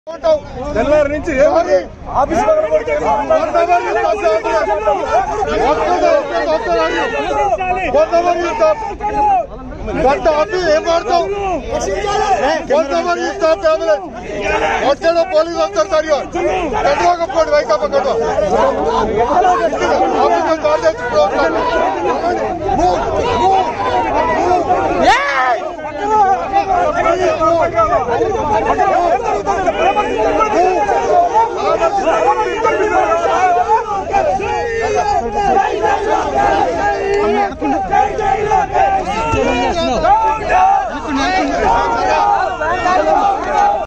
తెల్లారి నుంచి ఆఫీస్ ఏం వాడతావు వచ్చాడో పోలీసు వస్తారు సరిగా కట్టుకోకపోండి వైకాపా కట్టు ఆఫీస్